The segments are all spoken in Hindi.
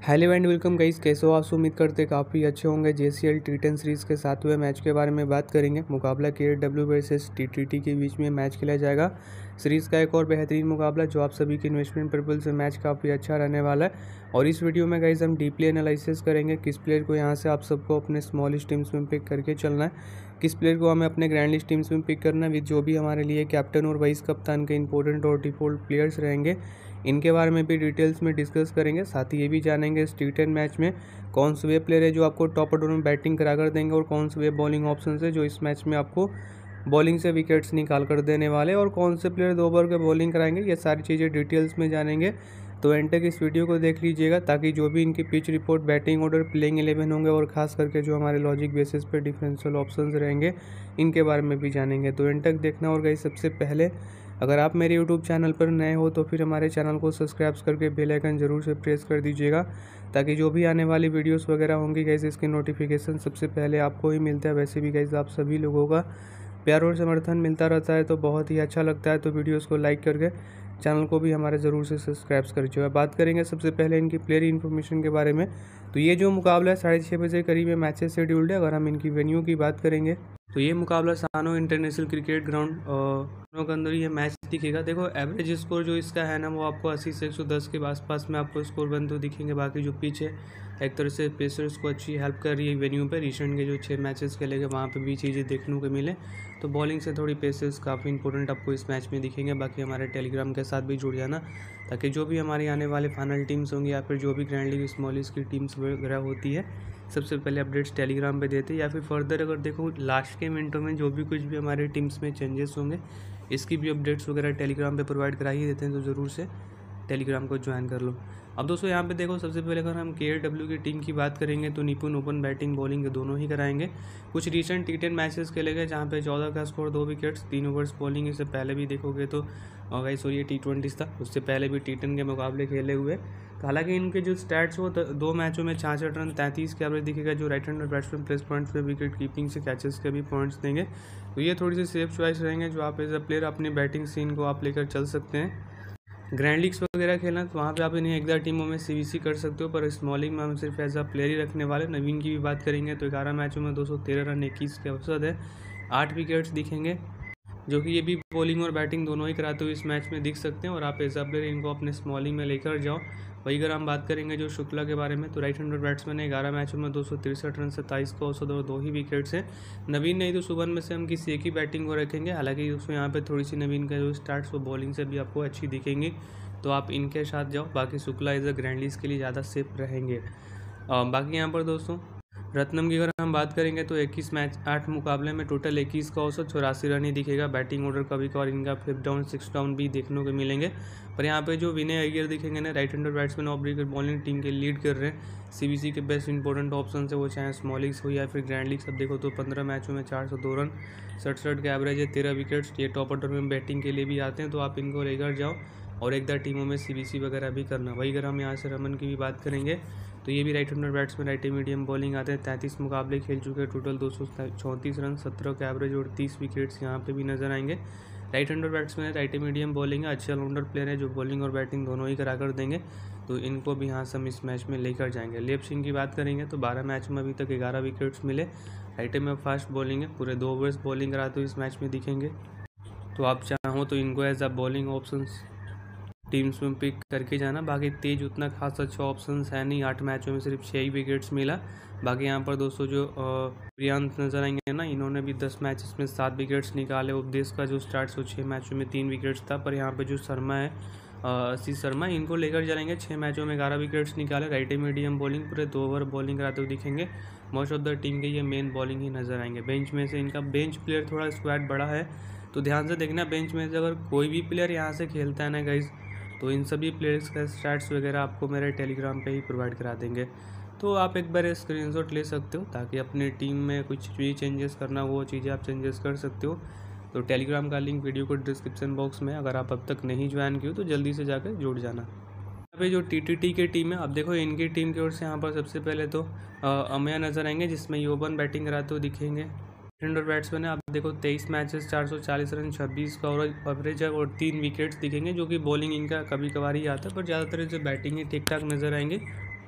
हेलो एंड वेलकम गाइस, कैसे हो आप? उम्मीद करते काफ़ी अच्छे होंगे। JCL T10 सीरीज़ के 7वें मैच के बारे में बात करेंगे। मुकाबला KW वर्सेस TTT के बीच में मैच खेला जाएगा। सीरीज़ का एक और बेहतरीन मुकाबला जो आप सभी के इन्वेस्टमेंट पर्पल से मैच काफ़ी अच्छा रहने वाला है। और इस वीडियो में गाइस हम डीपली एनालिसिस करेंगे किस प्लेयर को यहाँ से आप सबको अपने स्मॉलिश टीम्स में पिक करके चलना है, किस प्लेयर को हमें अपने ग्रैंड लिस्ट टीम्स में पिक करना है, विद जो भी हमारे लिए कैप्टन और वाइस कप्तान के इंपॉर्टेंट और डिफॉल्ट प्लेयर्स रहेंगे। इनके बारे में भी डिटेल्स में डिस्कस करेंगे। साथ ही ये भी जानेंगे इस T10 मैच में कौन से वे प्लेयर है जो आपको टॉप ऑर्डर में बैटिंग करा कर देंगे और कौन से वे बॉलिंग ऑप्शन है जो इस मैच में आपको बॉलिंग से विकेट्स निकाल कर देने वाले, और कौन से प्लेयर 2 ओवर के बॉलिंग कराएंगे। ये सारी चीज़ें डिटेल्स में जानेंगे। तो एंड तक इस वीडियो को देख लीजिएगा ताकि जो भी इनकी pitch report, batting order, playing 11 होंगे और खास करके जो हमारे लॉजिक बेसिस पे डिफरेंशियल ऑप्शंस रहेंगे इनके बारे में भी जानेंगे। तो एंड तक देखना। और गाइस सबसे पहले अगर आप मेरे यूट्यूब चैनल पर नए हो तो फिर हमारे चैनल को सब्सक्राइब करके बेल आइकन जरूर से प्रेस कर दीजिएगा ताकि जो भी आने वाली वीडियोस वगैरह होंगी गाइस इसकी नोटिफिकेशन सबसे पहले आपको ही मिलता है। वैसे भी गाइस आप सभी लोगों का प्यार और समर्थन मिलता रहता है तो बहुत ही अच्छा लगता है। तो वीडियोस को लाइक करके चैनल को भी हमारे ज़रूर से सब्सक्राइब कर दीजिएगा। बात करेंगे सबसे पहले इनकी प्लेयर इन्फॉर्मेशन के बारे में। तो ये जो मुकाबला है 6:30 बजे करीब में मैचेस शेड्यूल्ड है। अगर हम इनकी वेन्यू की बात करेंगे तो ये मुकाबला सानो इंटरनेशनल क्रिकेट ग्राउंड के अंदर ये मैच दिखेगा। देखो एवरेज स्कोर जो इसका है ना वो आपको 80 से 110 के आसपास में आपको स्कोर बनते दिखेंगे। बाकी जो पिच है एक तरह से पेसर्स को अच्छी हेल्प कर रही है वेन्यू पे। रिसेंट के जो 6 मैचेस खेले गए वहाँ पे भी चीज़ें देखने को मिले। तो बॉलिंग से थोड़ी पेसर्स काफ़ी इंपॉर्टेंट आपको इस मैच में दिखेंगे। बाकी हमारे टेलीग्राम के साथ भी जुड़ जाना ताकि जो भी हमारी आने वाले फाइनल टीम्स होंगी या फिर जो भी ग्रैंड लीग स्मॉलिस की टीम्स वगैरह होती है सबसे पहले अपडेट्स टेलीग्राम पे देते हैं। या फिर फर्दर अगर देखो लास्ट के मिनटों में जो भी कुछ भी हमारे टीम्स में चेंजेस होंगे इसकी भी अपडेट्स वगैरह टेलीग्राम पे प्रोवाइड करा ही देते हैं। तो ज़रूर से टेलीग्राम को ज्वाइन कर लो। अब दोस्तों यहाँ पे देखो सबसे पहले अगर हम KW की टीम की बात करेंगे तो निपुण ओपन बैटिंग बॉलिंग दोनों ही कराएंगे। कुछ रिसेंट T10 मैचेस खेले गए जहाँ पे 14 का स्कोर, 2 विकेट्स, 3 ओवर्स बॉलिंग। इससे पहले भी देखोगे तो गाइस ये T20 था, उससे पहले भी T10 के मुकाबले खेले हुए। तो हालांकि इनके जो स्टैट्स वो 2 मैचों में 66 रन 33 के एवरेज दिखेगा। जो right hander batsman plus points पे विकेट कीपिंग से कैचेस के भी पॉइंट्स देंगे। तो ये थोड़ी सी सेफ चॉइस रहेंगे जो आप एज अ प्लेयर अपनी बैटिंग सीन को आप लेकर चल सकते हैं। ग्रैंड लीग्स वगैरह खेलना तो वहाँ पे आप इन्हें 11 टीमों में CVC कर सकते हो, पर स्मॉलिंग में हम सिर्फ एज अ प्लेयर ही रखने वाले। नवीन की भी बात करेंगे तो 11 मैचों में 213 रन 21 के औसत है, 8 विकेट्स दिखेंगे, जो कि ये भी बॉलिंग और बैटिंग दोनों ही कराते हुए इस मैच में दिख सकते हैं। और आप एज अ प्लेयर इनको अपने स्मॉलिंग में लेकर जाओ। वही अगर हम बात करेंगे जो शुक्ला के बारे में तो राइट हैंडर बैट्समैन है, 11 मैचों में 263 रन 27 का औसत और 2 ही विकेट्स हैं। नवीन नहीं तो सुबह में से हम किसी एक ही बैटिंग को रखेंगे। हालांकि उसमें यहाँ पे थोड़ी सी नवीन का जो स्टार्ट्स वो बॉलिंग से भी आपको अच्छी दिखेंगी तो आप इनके साथ जाओ। बाकी Shukla as a grand league के लिए ज़्यादा सेफ रहेंगे। बाकी यहाँ पर दोस्तों रत्नम की अगर हम बात करेंगे तो 21 मैच 8 मुकाबले में टोटल 21 का औसत 84 रन ही दिखेगा। बैटिंग ऑर्डर कभी कभार इनका 5 डाउन 6 डाउन भी देखने को मिलेंगे। पर यहाँ पे जो विनय अय्यर दिखेंगे ना, right hander batsman off wicket bowling team के लीड कर रहे हैं। CVC के बेस्ट इंपॉर्टेंट ऑप्शन है वो चाहे स्मॉल लीग्स हो या फिर ग्रैंड लीग्स। अब देखो तो 15 मैचों में 402 रन 67 का एवरेज है, 13 विकेट्स। ये टॉप ऑर्डर में बैटिंग के लिए भी आते हैं तो आप इनको लेकर जाओ और 1-2 टीमों में CVC वगैरह भी करना। वही अगर हम यहाँ से रमन की भी बात करेंगे तो ये भी right hander batsman right medium bowling आते हैं। 33 मुकाबले खेल चुके हैं, टोटल 234 रन 17 का एवरेज और 30 विकेट्स यहाँ पे भी नजर आएंगे। Right hander batsman right medium bowling है, अच्छे ऑलराउंडर प्लेयर है जो बॉलिंग और बैटिंग दोनों ही करा कर देंगे। तो इनको भी यहाँ से हम इस मैच में लेकर जाएंगे। लेप सिंह की बात करेंगे तो 12 मैच में अभी तक 11 विकेट्स मिले। राइट में फास्ट बॉलिंग है, पूरे 2 ओवर्स बॉलिंग कराते हुए इस मैच में दिखेंगे। तो आप चाहो तो इनको as a bowling option teams में पिक करके जाना। बाकी तेज उतना खास अच्छा ऑप्शन है नहीं, 8 मैचों में सिर्फ 6 ही विकेट्स मिला। बाकी यहाँ पर दोस्तों जो प्रियांत नजर आएंगे ना, इन्होंने भी 10 मैचेस में 7 विकेट्स निकाले। उपदेश का जो स्टार्ट 6 मैचों में 3 विकेट्स था। पर यहाँ पे जो शर्मा है आशीष शर्मा, इनको लेकर चलेंगे। 6 मैचों में 11 विकेट्स निकाले, राइट मीडियम बॉलिंग, पूरे 2 ओवर बॉलिंग कराते हुए दिखेंगे। मोस्ट ऑफ द टीम के ये मेन बॉलिंग ही नजर आएंगे। बेंच में से इनका बेंच प्लेयर थोड़ा स्क्वाड बड़ा है तो ध्यान से देखना। बेंच में से अगर कोई भी प्लेयर यहाँ से खेलता है ना गाइज तो इन सभी प्लेयर्स का स्टैट्स वगैरह आपको मेरे टेलीग्राम पे ही प्रोवाइड करा देंगे। तो आप एक बार स्क्रीनशॉट ले सकते हो ताकि अपनी टीम में कुछ भी चेंजेस करना वो चीज़ें आप चेंजेस कर सकते हो। तो टेलीग्राम का लिंक वीडियो को डिस्क्रिप्शन बॉक्स में, अगर आप अब तक नहीं ज्वाइन किए तो जल्दी से जाकर जुड़ जाना। यहाँ पे जो TTT की टीम है, अब देखो इनकी टीम की ओर से यहाँ पर सबसे पहले तो अमया नजर आएंगे जिसमें योबन बैटिंग कराते हुए दिखेंगे। हैंडर बैट्समैन है, आप देखो 23 मैचेस 440 रन 26 का एवरेज है और 3 विकेट्स दिखेंगे। जो कि बॉलिंग इनका कभी कभार ही आता है पर ज़्यादातर जो बैटिंग ही ठीक ठाक नजर आएंगे।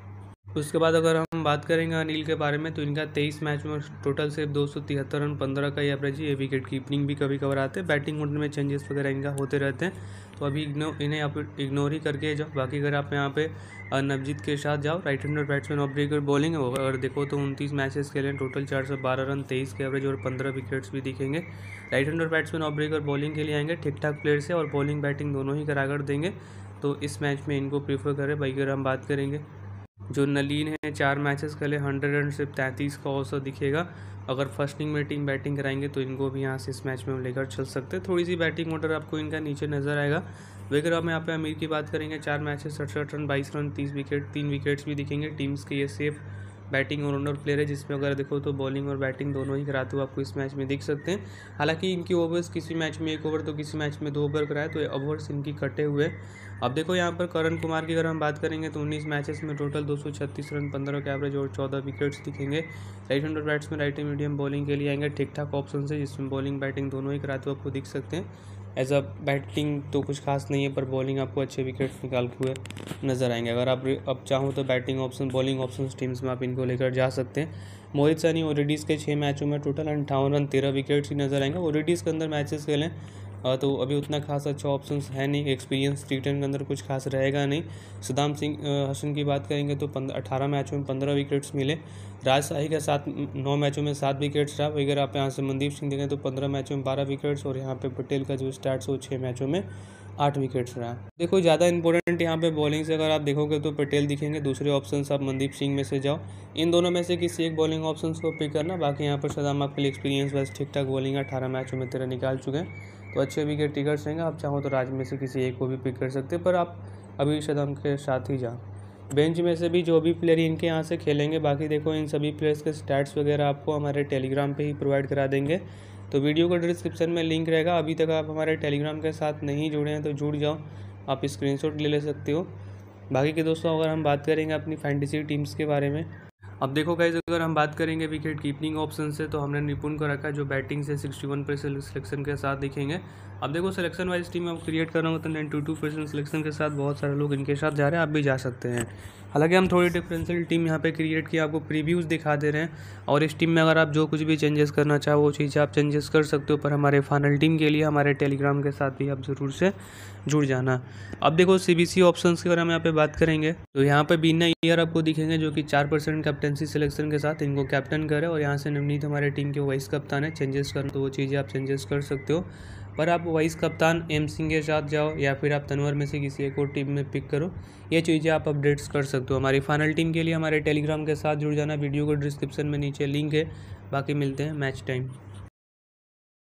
उसके बाद अगर हम बात करेंगे अनिल के बारे में, तो इनका 23 मैच में टोटल सिर्फ 273 रन, 15 का ही एवरेज है। ये विकेट कीपिंग भी कभी कभार आते हैं, बैटिंग ऑर्डर में चेंजेस वगैरह इनका होते रहते हैं, तो अभी इन्हें आप इग्नोर ही करके जाओ। बाकी अगर आप यहाँ पे नवजीत के साथ जाओ, right hander batsman off breaker bowling है, अगर देखो तो 29 मैचेस खेले, टोटल 412 रन, 23 के एवरेज और 15 विकेट्स भी दिखेंगे। Right hander batsman off breaker bowling के लिए आएंगे, ठीक ठाक प्लेयर से और बॉलिंग बैटिंग दोनों ही करा कर देंगे, तो इस मैच में इनको प्रीफर करें। बाकी अगर हम बात करेंगे जो नलीन है, 4 मैचेस खेले, 100 रन, सिर्फ 33 का औसत दिखेगा। अगर फर्स्ट इनिंग में टीम बैटिंग कराएंगे तो इनको भी यहाँ से इस मैच में हम लेकर चल सकते हैं। थोड़ी सी बैटिंग ऑर्डर आपको इनका नीचे नजर आएगा। अगर हम यहाँ पे अमीर की बात करेंगे, 4 matches, 67 run, 22 run, 30 wicket, 3 wickets भी दिखेंगे। टीम्स के ये सेफ बैटिंग ऑलराउंडर प्लेयर है, जिसमें अगर देखो तो बॉलिंग और बैटिंग दोनों ही कराते हुए आपको इस मैच में दिख सकते हैं। हालांकि इनकी ओवर्स किसी मैच में 1 ओवर तो किसी मैच में 2 ओवर कराए, तो ओवर्स इनकी कटे हुए। अब देखो यहाँ पर करण कुमार की अगर हम बात करेंगे तो 19 मैचेस में टोटल 236 रन, 15 का एवरेज और 14 विकेट्स दिखेंगे। Right hander batsman, right medium bowling के लिए आएंगे, ठीक ठाक ऑप्शन है, जिसमें बॉलिंग बैटिंग दोनों ही कराते हुए आपको दिख सकते हैं। एज अ बैटिंग तो कुछ खास नहीं है, पर बॉलिंग आपको अच्छे विकेट्स निकालते हुए नजर आएंगे। अगर आप अब चाहो तो batting option, bowling option teams में आप इनको लेकर जा सकते हैं। मोहित सैनी ओडीडीज़ के 6 मैचों में टोटल 58 रन, 13 विकेट्स ही नजर आएंगे। ओडीडीज़ के अंदर मैचेस खेलें तो अभी उतना खास अच्छा ऑप्शन है नहीं, एक्सपीरियंस टी10 के अंदर कुछ खास रहेगा नहीं। सदाम सिंह हसन की बात करेंगे तो 18 मैचों में 15 विकेट्स मिले। राजशाही के साथ 9 मैचों में 7 विकेट्स रहा। अगर आप यहाँ से मनदीप सिंह देखें तो 15 मैचों में 12 विकेट्स, और यहाँ पे पटेल का जो स्टार्ट हो 6 मैचों में 8 विकेट्स रहा। देखो ज़्यादा इंपॉर्टेंट यहाँ पे बॉलिंग से अगर आप देखोगे तो पटेल दिखेंगे, दूसरे ऑप्शन आप मनदीप सिंह में से जाओ, इन दोनों में से किसी एक बॉलिंग ऑप्शन को पिक करना। बाकी यहाँ पर सदाम आपके लिए एक्सपीरियंस बस ठीक ठाक बॉलिंग 18 मैचों में 13 निकाल चुके हैं, तो अच्छे विकेट टेकर्स रहेंगे। आप चाहो तो राज में से किसी एक को भी पिक कर सकते हैं, पर आप अभी सदाम के साथ ही जाओ। बेंच में से भी जो भी प्लेयर इनके यहाँ से खेलेंगे, बाकी देखो इन सभी प्लेयर्स के स्टैट्स वगैरह आपको हमारे टेलीग्राम पे ही प्रोवाइड करा देंगे, तो वीडियो का डिस्क्रिप्शन में लिंक रहेगा। अभी तक आप हमारे टेलीग्राम के साथ नहीं जुड़े हैं तो जुड़ जाओ, आप स्क्रीनशॉट ले सकते हो। बाकी के दोस्तों अगर हम बात करेंगे अपनी फैंटेसी टीम्स के बारे में, अब देखो गाइस, अगर हम बात करेंगे विकेट कीपिंग ऑप्शन से, तो हमने निपुण को रखा जो बैटिंग से 61% सिलेक्शन के साथ दिखेंगे। अब देखो सिलेक्शन वाइज टीम मैं क्रिएट कर रहा हूँ तो 92% सिलेक्शन के साथ बहुत सारे लोग इनके साथ जा रहे हैं, आप भी जा सकते हैं। हालांकि हम थोड़ी डिफरेंशियल टीम यहाँ पे क्रिएट की आपको प्रीव्यूज़ दिखा दे रहे हैं, और इस टीम में अगर आप जो कुछ भी चेंजेस करना चाहो वो चीज़ आप चेंजेस कर सकते हो, पर हमारे फाइनल टीम के लिए हमारे टेलीग्राम के साथ भी आप ज़रूर से जुड़ जाना। अब देखो सीबीसी ऑप्शंस की अगर हम यहाँ पे बात करेंगे तो यहाँ पे बीना ईयर आपको दिखेंगे, जो कि 4% कैप्टनसी सिलेक्शन के साथ इनको कैप्टन करे, और यहाँ से नवनीत हमारे टीम के वाइस कप्तान है। चेंजेस करना तो वो चीज़ें आप चेंजेस कर सकते हो, पर आप वाइस कप्तान एम सिंह के साथ जाओ या फिर आप तनवर में से किसी एक और टीम में पिक करो, ये चीज़ें आप अपडेट्स कर सकते हो। हमारी फाइनल टीम के लिए हमारे टेलीग्राम के साथ जुड़ जाना, वीडियो को डिस्क्रिप्शन में नीचे लिंक है। बाकी मिलते हैं मैच टाइम।